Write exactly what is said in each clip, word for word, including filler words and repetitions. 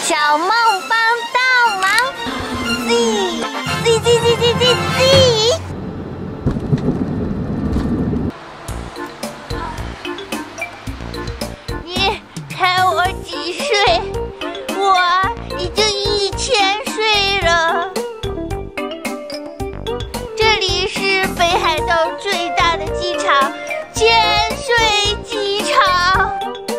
小梦帮倒忙 ，Z Z Z Z Z Z Z。你看我几岁？我已经一千岁了。这里是北海道最大的机场——千岁机场。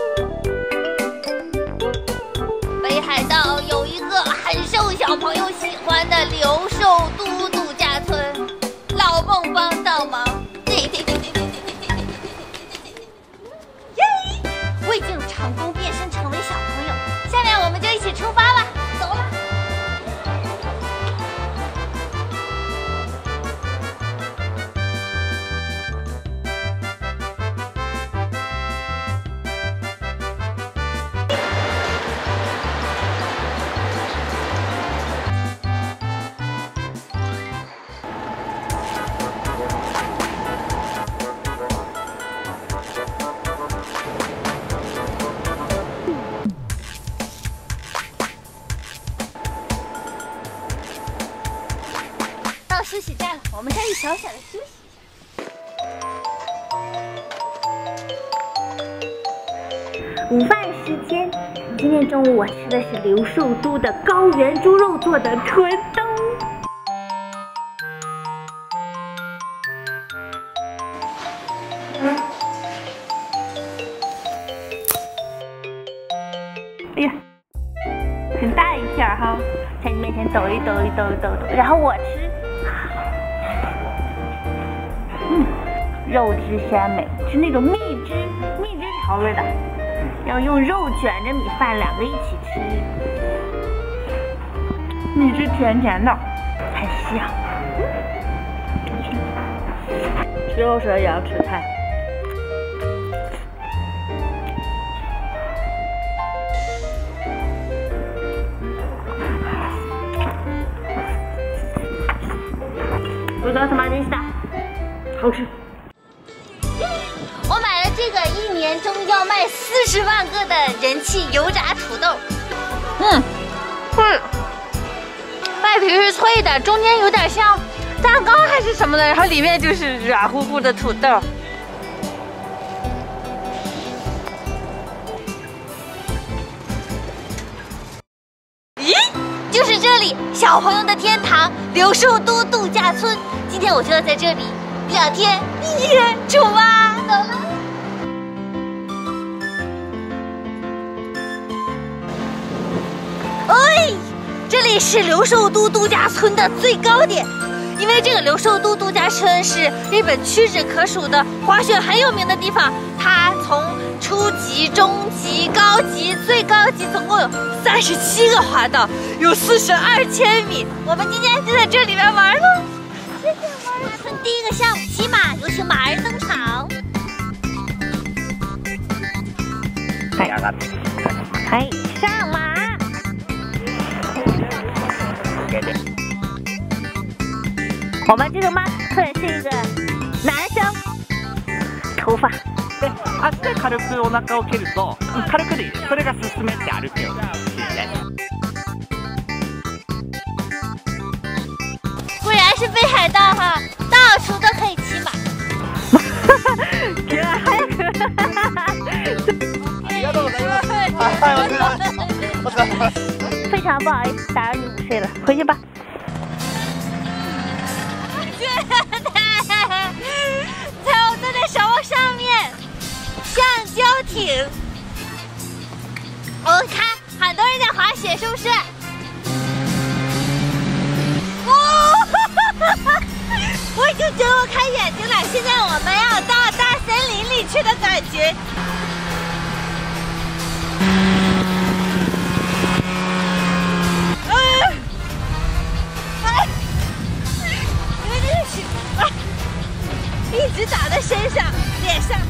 北海道有一个很受小朋友喜欢的留寿都度假村，老梦帮倒忙。对对对对对对对对对对！耶！我已经成功变身成为小朋友，下面我们就一起出发吧，走了。休息站了，我们这里小小的休息一下。午饭时间，今天中午我吃的是留寿都的高原猪肉做的春冬。哎呀，很大一片哈，在你面前抖一抖一抖一抖抖，然后我吃。 嗯，肉质鲜美，是那种蜜汁蜜汁调味的，要用肉卷着米饭，两个一起吃，蜜汁甜甜的，很香。吃肉蛇也要吃菜。ごちそうさまでした。 好吃。我买了这个一年中要卖四十万个的人气油炸土豆。嗯，脆，外皮是脆的，中间有点像蛋糕还是什么的，然后里面就是软乎乎的土豆。咦，就是这里，小朋友的天堂——留寿都度假村。今天我就要在这里。 两天一夜出发，走了。哎，这里是留寿都度假村的最高点，因为这个留寿都度假村是日本屈指可数的滑雪很有名的地方。它从初级、中级、高级、最高级，总共有三十七个滑道，有四十二千米。我们今天就在这里边玩喽。 谢谢马尔村第一个项目骑马，有请马儿登场。嗨，上马！我们这个马克是一个男生，头发。 で、足で軽くお腹を蹴ると、軽くでいい。それが進めて歩くような感じで。 果然是北海道哈，到处都可以骑马。非常不好意思打扰你午睡了，回去吧。在我坐在什么上面？橡胶艇。我看很多人在滑雪，是不是？ 我已经睁不开眼睛了，现在我们要到大森林里去的感觉。哎，哎，因为这个雪啊，一直打在身上、脸上。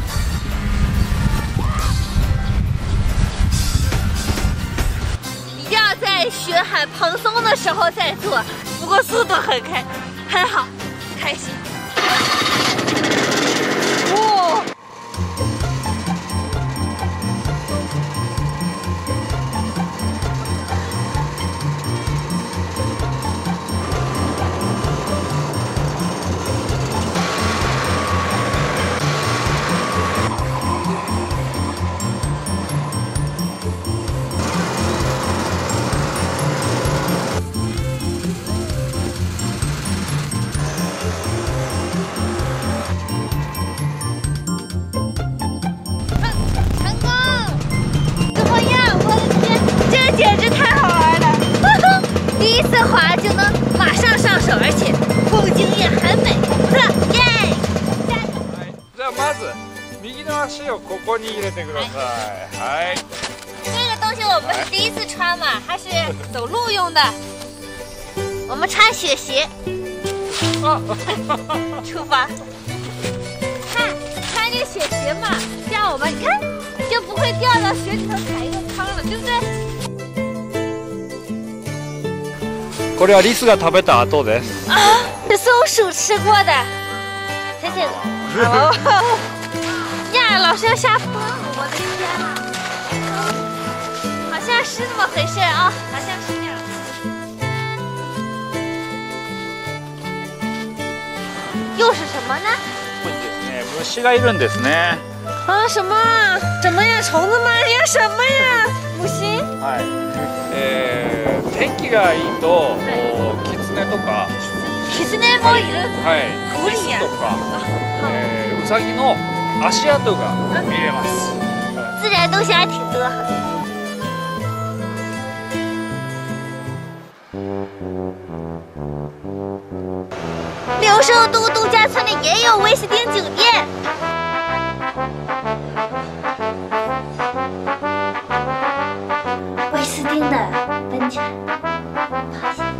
一定要在雪很蓬松的时候再做，不过速度很开，很好。 开心！哇！ こに入れてください。はい。 这个东西我们是第一次穿嘛，它是走路用的。我们穿雪鞋，出发。看，穿这个雪鞋嘛，这样我们你看就不会掉到雪里头踩一个坑了，对不对？ これはリスが食べた後です。 啊，是松鼠吃过的。谢谢。哦，呀，老师要下风了，我的天呐！好像是这么回事啊，好像是这样。又是什么呢？ 虫がいるんですね。 啊，什么？什么呀？虫子吗？呀，什么呀？母星？ はい。えー、天気がいいと、キツネとか。 キツネもいる。 はい。リスとか、えー、ウサギの足跡が見れます。 自然东西还挺多。柳寿都度假村里也有威斯汀酒店。威斯汀的温泉，好香。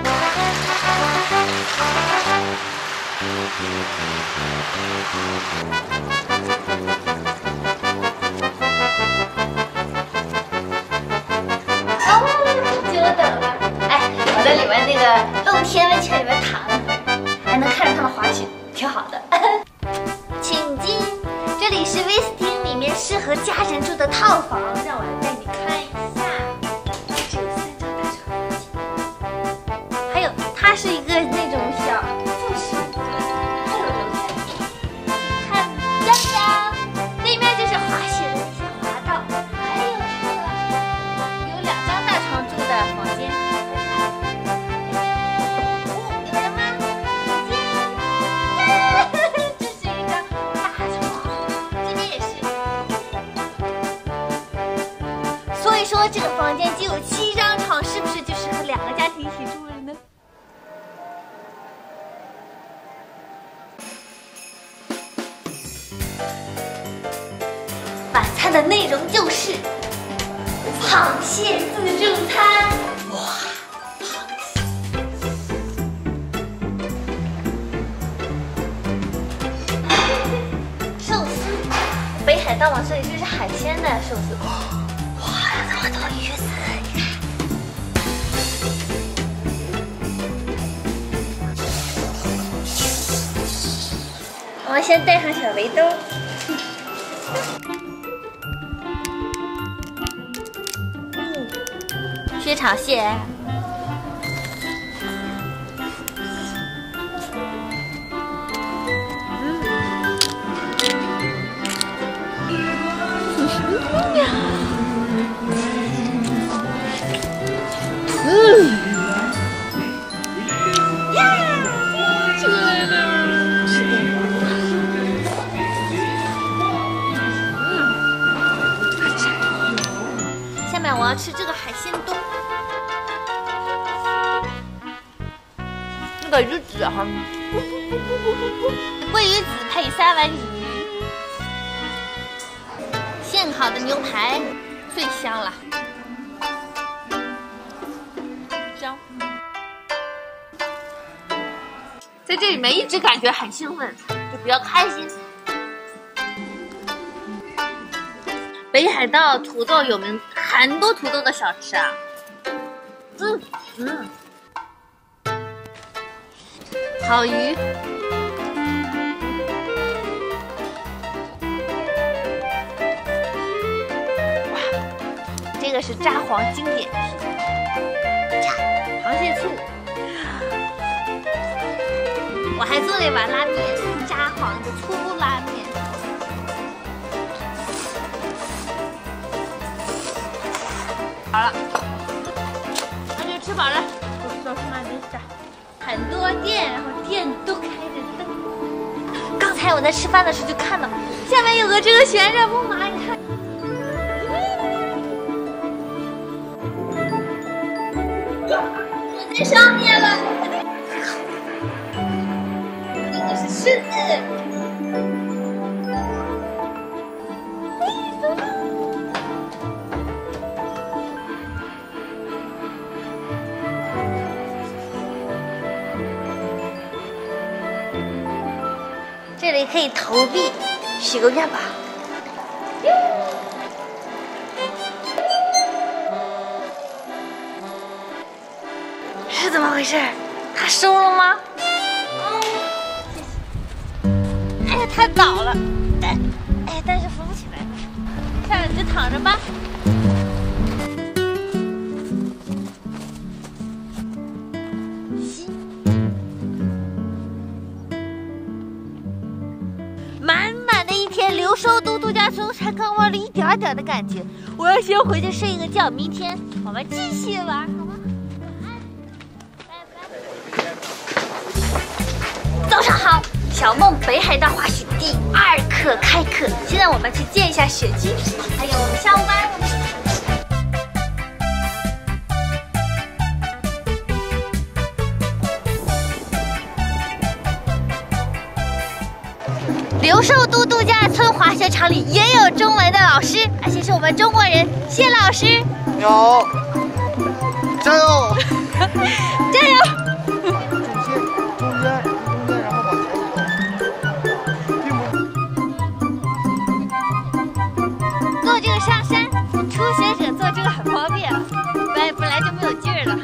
哦，久等了。哎，我在里面那个露天温泉里面躺一会儿，还能看着他们滑雪，挺好的。请进，这里是威斯汀里面适合家人住的套房，让我来带你看一下。这个三张大床，还有它是一个那种小复式的，还有露天。看，亮亮，那边就是滑雪的那些滑道，还有这个有两张大床住的房间。说这个房间就有七张床，是不是就适合两个家庭一起住了呢？晚餐的内容就是螃蟹自助餐。哇，螃蟹！寿司，北海道嘛，所以就是海鲜的寿司。好多鱼子，你看。我们先带上小围兜。嗯，薛炒蟹。我要吃这个海鲜冻，那个鱼子哈，桂鱼子配三文鱼，现烤的牛排最香了，香。在这里面一直感觉很兴奋，就比较开心。北海道土豆有名，很多土豆的小吃啊。嗯嗯，烤鱼，哇，这个是札幌经典，螃蟹醋。我还做了一碗拉面，札幌的粗拉面。好了，那就吃饱了。手上拿着很多店，然后店都开着灯。刚才我在吃饭的时候就看到下面有个这个旋转木马，你看。我在上面了。这个是狮子。 这里可以投币，许个愿吧。是怎么回事？他收了吗？哎呀，太早了，哎，哎，但是扶不起来，算了，就躺着吧。满满的一天，留寿都度假村才刚玩了一点点的感觉，我要先回去睡一个觉，明天我们继续玩，好吗？早上好，小梦北海道滑雪第二课开课，现在我们去见一下雪姬，还有下午班。留寿都度假村滑雪场里也有中文的老师，而且是我们中国人，谢老师。 你好，加油！ 加油！ 中间，中间，中间，然后往前走。并不。 坐这个上山，初学者坐这个很方便，本本来就没有劲儿了。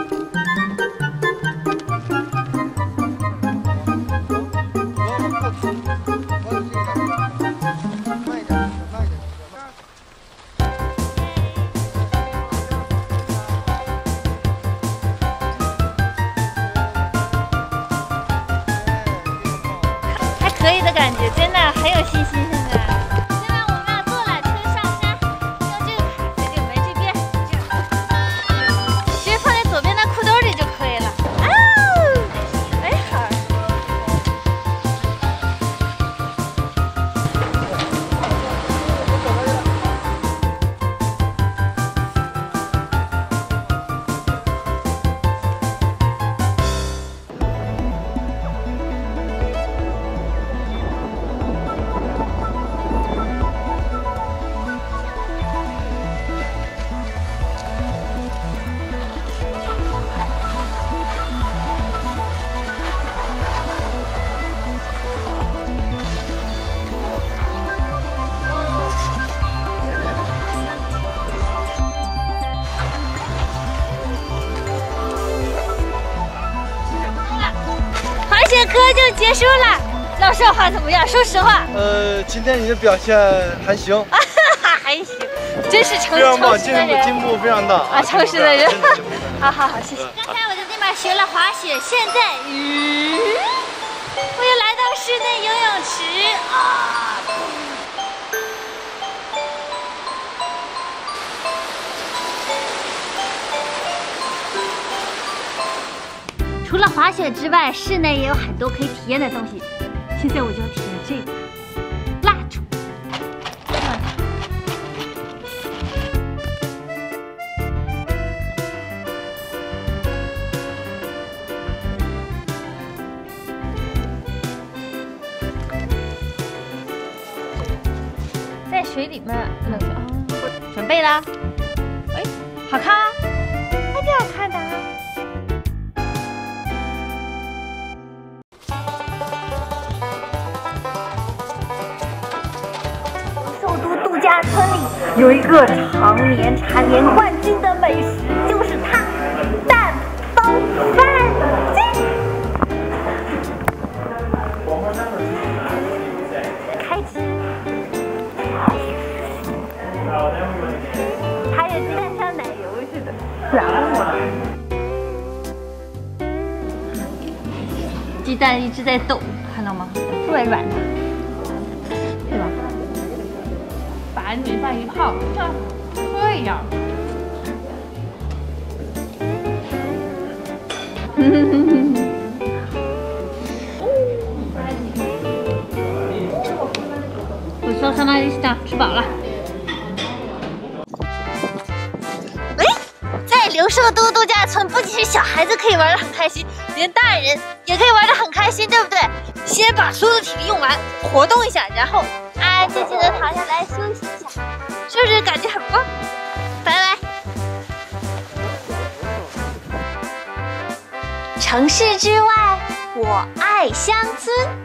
可以的感觉，真的很有信心。现在，现在我们要坐缆车上山，用这个卡在这个门这边，这样，直接放在左边的裤兜里就可以了。啊，哎好。这课就结束了，老师话怎么样？说实话， 呃，今天你的表现还行， 哈哈，还行，真是诚非常棒， 诚实的人， 进步非常大啊，诚实的人。 好好好，谢谢。刚才我在那边学了滑雪，现在，嗯，我又来到室内游泳池啊。除了滑雪之外，室内也有很多可以体验的东西。现在我就要体验这个蜡烛。在水里面冷着啊，准备了。哎，好看啊，还挺好看的啊。度假村里有一个常年蝉联冠军的美食，就是它——蛋包饭。开吃，还有鸡蛋像奶油似的，软乎。鸡蛋一直在抖，看到吗？特别软的，对吧？把米饭一泡，像车一样。ごちそうさまでした，吃饱了。哎，在留寿都度假村，不仅是小孩子可以玩得很开心，连大人也可以玩得很开心，对不对？先把所有的体力用完，活动一下，然后安安静静的躺下来休息一下，是不是感觉很棒？拜拜。城市之外，我爱乡村。